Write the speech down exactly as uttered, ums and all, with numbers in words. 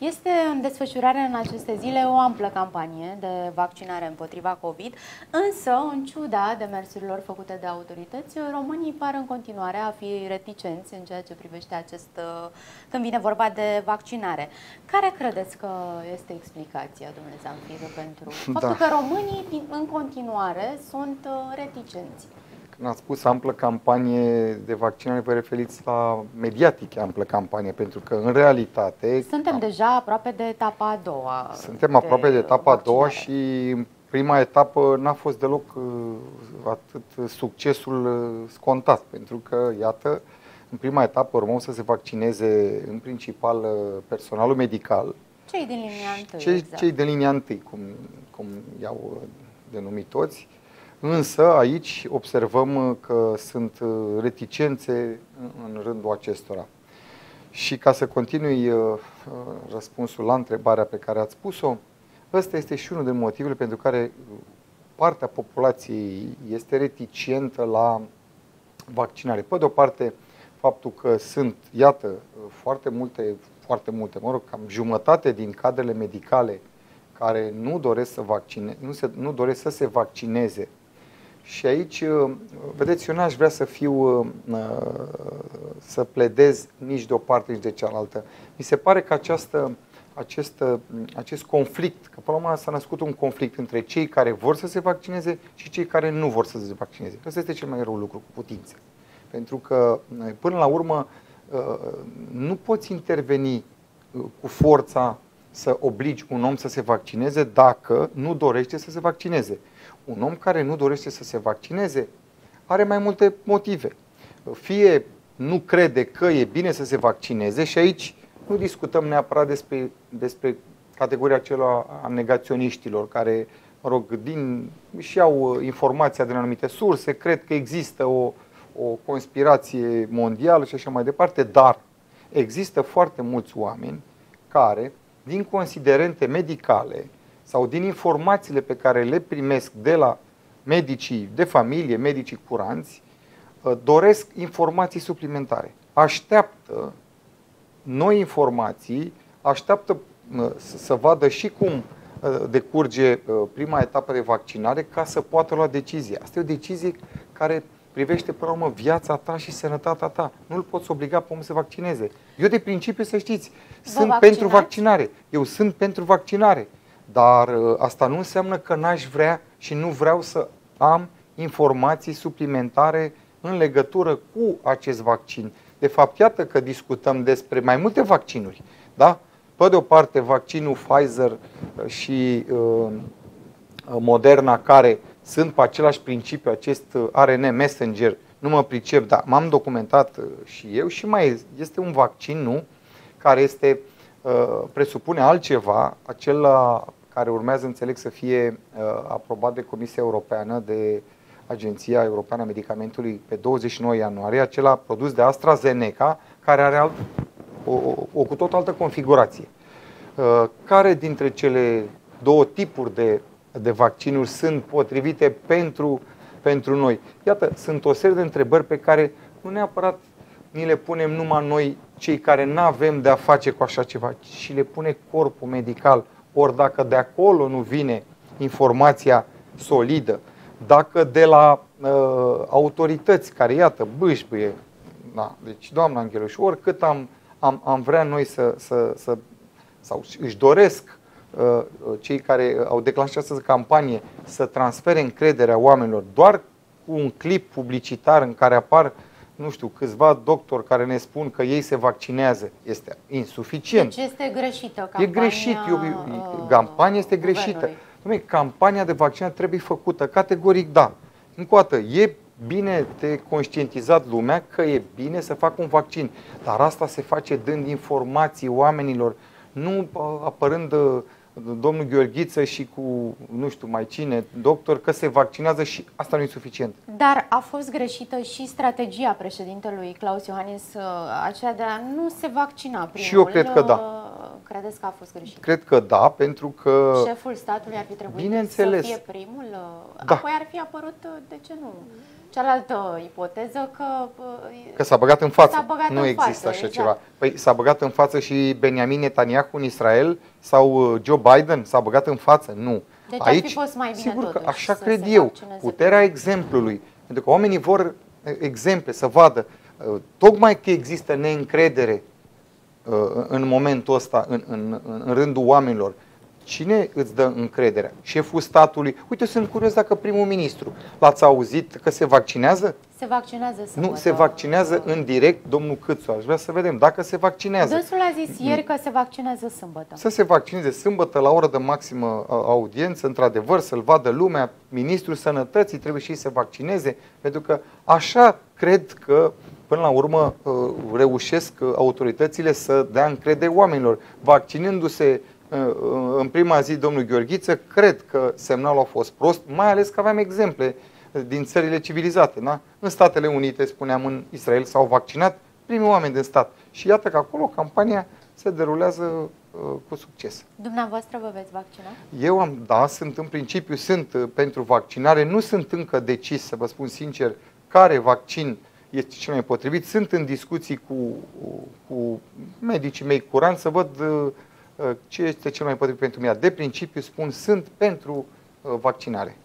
Este în desfășurare în aceste zile o amplă campanie de vaccinare împotriva COVID, însă, în ciuda demersurilor făcute de autorități, românii par în continuare a fi reticenți în ceea ce privește acest, când vine vorba de vaccinare. Care credeți că este explicația, domnule Zamfir, pentru faptul Da. că românii în continuare sunt reticenți? Când ați spus amplă campanie de vaccinare, vă referiți la mediatic amplă campanie, pentru că în realitate... Suntem am, deja aproape de etapa a doua. Suntem aproape de etapa a doua vaccinare. și prima etapă n-a fost deloc atât succesul scontat, pentru că, iată, în prima etapă urmau să se vaccineze în principal personalul medical. Cei din linia întâi, Cei, exact. cei din linia întâi, cum, cum i-au denumit toți. Însă aici observăm că sunt reticențe în rândul acestora. Și ca să continui răspunsul la întrebarea pe care ați pus-o, ăsta este și unul din motivele pentru care partea populației este reticentă la vaccinare. Pe de o parte, faptul că sunt, iată, foarte multe, foarte multe, mă rog, cam jumătate din cadrele medicale care nu doresc să, vaccine, nu, se, nu doresc să se vaccineze. Și aici, vedeți, eu n-aș vrea să fiu, să pledez nici de o parte, nici de cealaltă. Mi se pare că această, acest, acest conflict, că până la urmă s-a născut un conflict între cei care vor să se vaccineze și cei care nu vor să se vaccineze. Ăsta este cel mai rău lucru, cu putință. Pentru că, până la urmă, nu poți interveni cu forța să obligi un om să se vaccineze dacă nu dorește să se vaccineze. Un om care nu dorește să se vaccineze are mai multe motive. Fie nu crede că e bine să se vaccineze și aici nu discutăm neapărat despre, despre categoria celor a negaționiștilor care, mă rog, din, și au informația din anumite surse, cred că există o, o conspirație mondială și așa mai departe, dar există foarte mulți oameni care, din considerente medicale sau din informațiile pe care le primesc de la medicii de familie, medicii curanți, doresc informații suplimentare. Așteaptă noi informații, așteaptă să vadă și cum decurge prima etapă de vaccinare ca să poată lua decizie. Asta e o decizie care privește până la urmă viața ta și sănătatea ta. Nu îl poți obliga pe om să se vaccineze. Eu de principiu, să știți, sunt pentru vaccinare. Eu sunt pentru vaccinare. Dar asta nu înseamnă că n-aș vrea și nu vreau să am informații suplimentare în legătură cu acest vaccin. De fapt, iată că discutăm despre mai multe vaccinuri. Da? Pe de o parte, vaccinul Pfizer și uh, Moderna, care sunt pe același principiu, acest R N A messenger, nu mă pricep, dar m-am documentat și eu, și mai este un vaccin, nu, care este, uh, presupune altceva, acela care urmează, înțeleg, să fie uh, aprobat de Comisia Europeană, de Agenția Europeană a Medicamentului pe douăzeci și nouă ianuarie, acela produs de AstraZeneca, care are alt, o, o, o cu tot altă configurație. Uh, care dintre cele două tipuri de, de vaccinuri sunt potrivite pentru, pentru noi? Iată, sunt o serie de întrebări pe care nu neapărat ni le punem numai noi, cei care nu avem de a face cu așa ceva, ci le pune corpul medical. Ori dacă de acolo nu vine informația solidă, dacă de la uh, autorități care, iată, bâșbâie, da, deci doamna Angheluș, oricât am, am, am vrea noi să, să, să sau își doresc uh, cei care au declanșat această campanie să transfere încrederea oamenilor doar cu un clip publicitar în care apar, nu știu, câțiva doctori care ne spun că ei se vaccinează, este insuficient. Deci este greșită campania. E greșit. Eu, campania este greșită. Dom'le, campania de vaccinare trebuie făcută, categoric da. Încă o dată, e bine de conștientizat lumea că e bine să facă un vaccin, dar asta se face dând informații oamenilor, nu apărând domnul Gheorghiță și cu, nu știu mai cine, doctor, că se vaccinează și asta nu e suficient. Dar a fost greșită și strategia președintelui Klaus Iohannis, aceea de a nu se vaccina primul. Și eu cred că da. Credeți că a fost greșit? Cred că da, pentru că... Șeful statului ar fi trebuit bineînțeles, să fie primul? Da. Apoi ar fi apărut, de ce nu, cealaltă ipoteză că... Că s-a băgat în față. Băgat nu în există față, așa exact. ceva. Păi s-a băgat în față și Benjamin Netanyahu în Israel sau Joe Biden s-a băgat în față? Nu. Deci Aici, ar fi fost mai bine sigur că totuși așa să cred se eu. vaccineze Puterea pe- exemplului. Pentru că oamenii vor exemple, să vadă. Tocmai că există neîncredere în momentul ăsta, în, în, în rândul oamenilor. Cine îți dă încrederea? Șeful statului? Uite, sunt curios dacă primul ministru, l-ați auzit că se vaccinează? Se vaccinează sâmbătă. Nu, se vaccinează în direct domnul Câțu. Aș vrea să vedem dacă se vaccinează. Dânsul a zis ieri că se vaccinează sâmbătă. Să se vaccineze sâmbătă la oră de maximă audiență, într-adevăr, să-l vadă lumea. Ministrul Sănătății trebuie și să se vaccineze, pentru că așa cred că până la urmă reușesc autoritățile să dea încredere oamenilor. Vaccinându-se în prima zi domnul Gheorghiță, cred că semnalul a fost prost, mai ales că aveam exemple din țările civilizate. Da? În Statele Unite, spuneam, în Israel s-au vaccinat primii oameni din stat. Și iată că acolo campania se derulează uh, cu succes. Dumneavoastră vă veți vaccina? Eu am, da, sunt în principiu, sunt uh, pentru vaccinare, nu sunt încă decis, să vă spun sincer, care vaccin este cel mai potrivit. Sunt în discuții cu, cu medicii mei curanți să văd uh, ce este cel mai potrivit pentru mine. De principiu spun, sunt pentru uh, vaccinare.